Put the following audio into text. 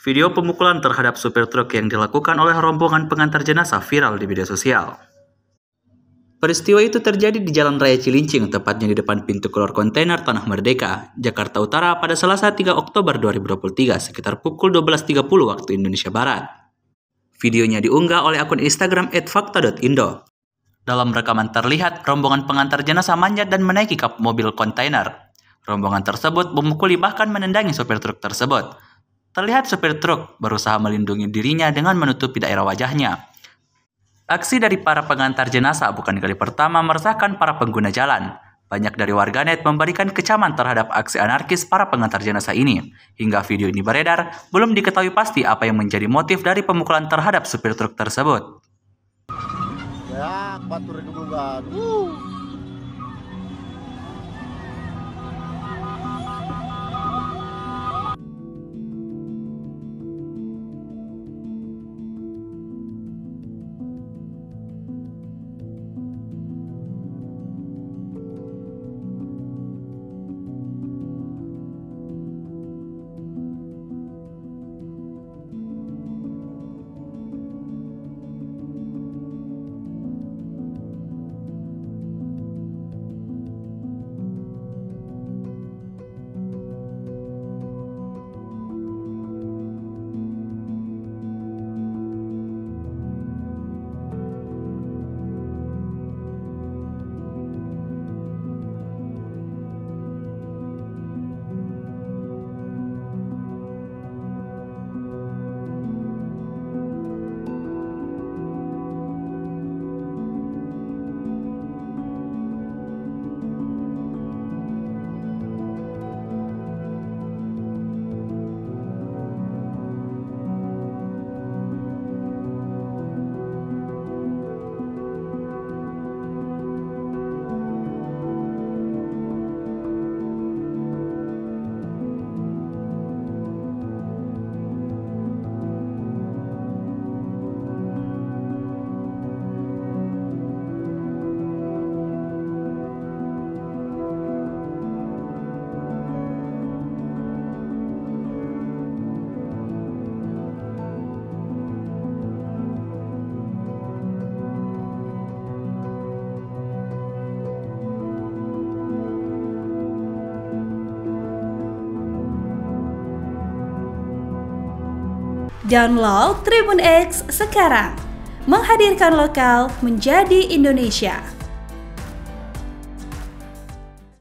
Video pemukulan terhadap supir truk yang dilakukan oleh rombongan pengantar jenazah viral di media sosial. Peristiwa itu terjadi di Jalan Raya Cilincing, tepatnya di depan pintu keluar kontainer Tanah Merdeka, Jakarta Utara pada Selasa 3 Oktober 2023 sekitar pukul 12.30 waktu Indonesia Barat. Videonya diunggah oleh akun Instagram @fakta.indo. Dalam rekaman terlihat rombongan pengantar jenazah manjat dan menaiki kap mobil kontainer. Rombongan tersebut memukuli bahkan menendangi sopir truk tersebut. Terlihat sopir truk berusaha melindungi dirinya dengan menutupi daerah wajahnya. Aksi dari para pengantar jenazah bukan kali pertama meresahkan para pengguna jalan. Banyak dari warganet memberikan kecaman terhadap aksi anarkis para pengantar jenazah ini. Hingga video ini beredar, belum diketahui pasti apa yang menjadi motif dari pemukulan terhadap supir truk tersebut. Ya, batur kebugan. Download Tribun X sekarang, menghadirkan lokal menjadi Indonesia.